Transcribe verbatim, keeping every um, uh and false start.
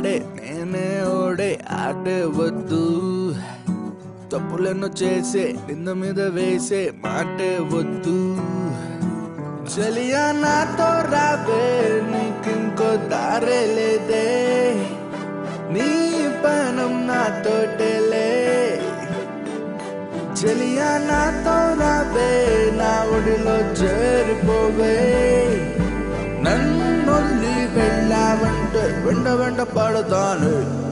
ఆడే నేనే ఓడే ఆడే వద్దు తప్పులను చేసే నింద మీద వేసే మాటే వద్దు చలియా నాతో రావే నీకింకో దారే లేదే నీ పనం నాతోటేలే చలియా నాతో రావే నా ఒడిలో చేరిపోవే నన్నొల్లి వెళ్ళావంటే వెంట వెంట పడతాను